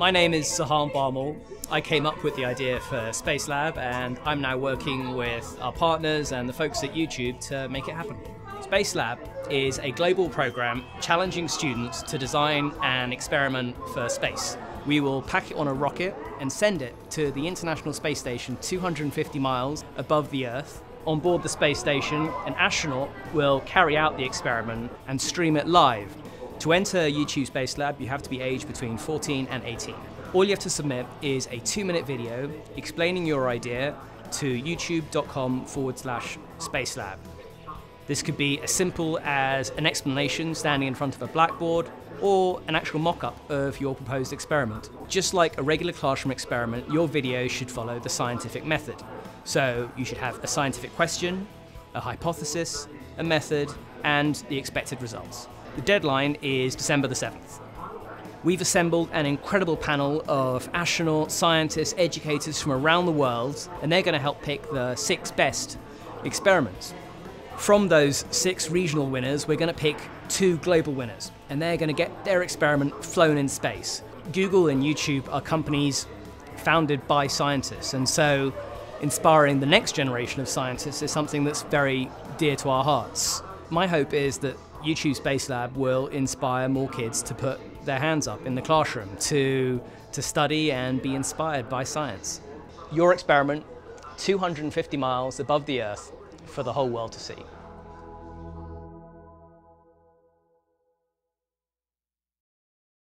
My name is Sahan Barmal. I came up with the idea for Space Lab, and I'm now working with our partners and the folks at YouTube to make it happen. Space Lab is a global program challenging students to design an experiment for space. We will pack it on a rocket and send it to the International Space Station 250 miles above the Earth. On board the space station, an astronaut will carry out the experiment and stream it live. To enter YouTube Space Lab, you have to be aged between 14 and 18. All you have to submit is a 2-minute video explaining your idea to youtube.com/spacelab. This could be as simple as an explanation standing in front of a blackboard or an actual mock-up of your proposed experiment. Just like a regular classroom experiment, your video should follow the scientific method. So you should have a scientific question, a hypothesis, a method, and the expected results. The deadline is December the 7th. We've assembled an incredible panel of astronauts, scientists, educators from around the world, and they're going to help pick the 6 best experiments. From those 6 regional winners, we're going to pick 2 global winners, and they're going to get their experiment flown in space. Google and YouTube are companies founded by scientists, and so inspiring the next generation of scientists is something that's very dear to our hearts. My hope is that YouTube Space Lab will inspire more kids to put their hands up in the classroom, to study and be inspired by science. Your experiment, 250 miles above the Earth, for the whole world to see.